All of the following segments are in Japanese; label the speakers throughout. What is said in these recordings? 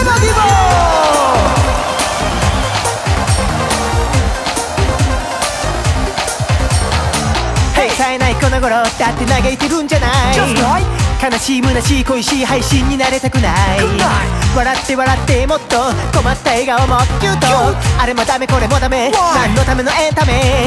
Speaker 1: バディボ冴えないこの頃だって嘆いてるんじゃない。悲しい虚しい恋しい配信になれたくない。笑って笑ってもっと困った笑顔もキュート。あれもダメこれもダメ何のためのエンタメ。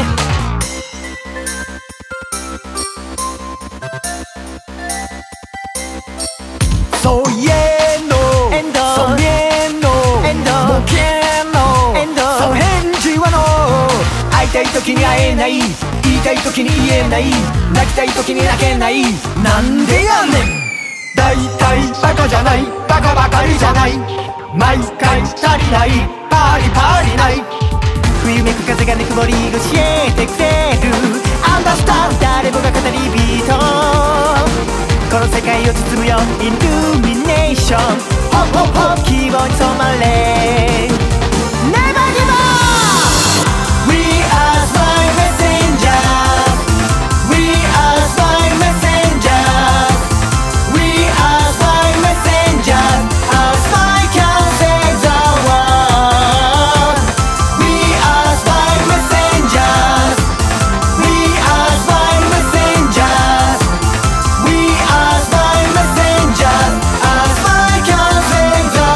Speaker 1: そういえのエンドそういえのエンドもけのエンドそう返事はの会いたい時に会えない言いたい時に言えない泣きたい時に泣けないなんでやねん。だいたいバカじゃないバカばかりじゃない毎回足りないパリパリない冬めく風がぬくもり教えてくれるアンダースタン誰もが語り人この世界を包むよイルミネーションホッホッホッ希望に染まれネバギブアップ We are my messenger We are my messenger We are my messenger Our smile can save the world We are my messengers We are my messengers We are my messengers Our smile can save the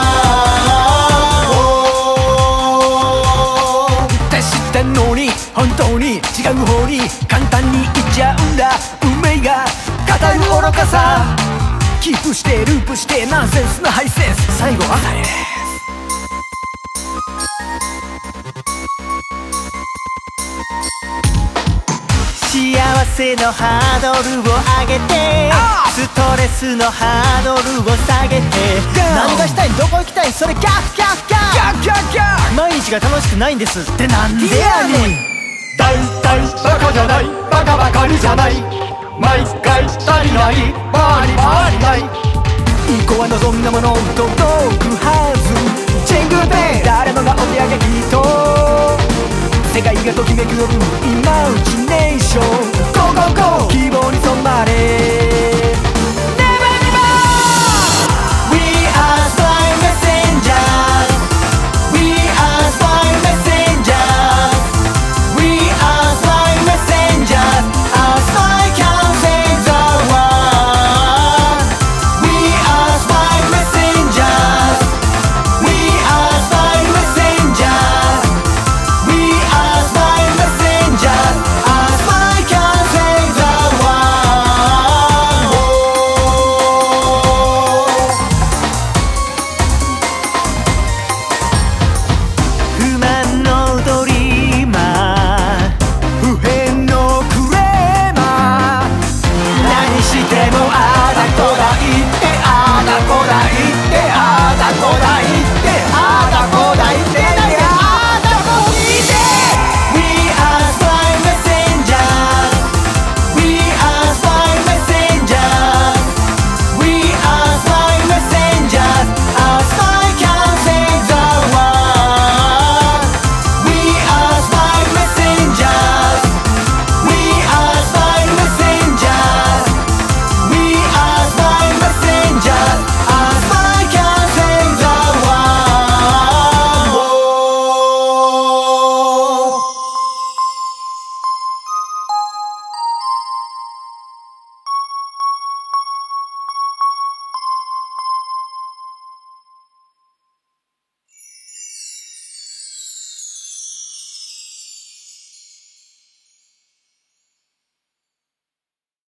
Speaker 1: world って知ってんのに本当に違う方に簡単に言っちゃうんだ運命が語る愚かさキープしてループしてナンセンスなハイセンス最後はサイレンス幸せのハードルを上げてストレスのハードルを下げて何がしたいどこ行きたいそれギャッギャッギャッギャッギャッ毎日が楽しくないんですってなんでやねん。だいたいバカじゃないバカばか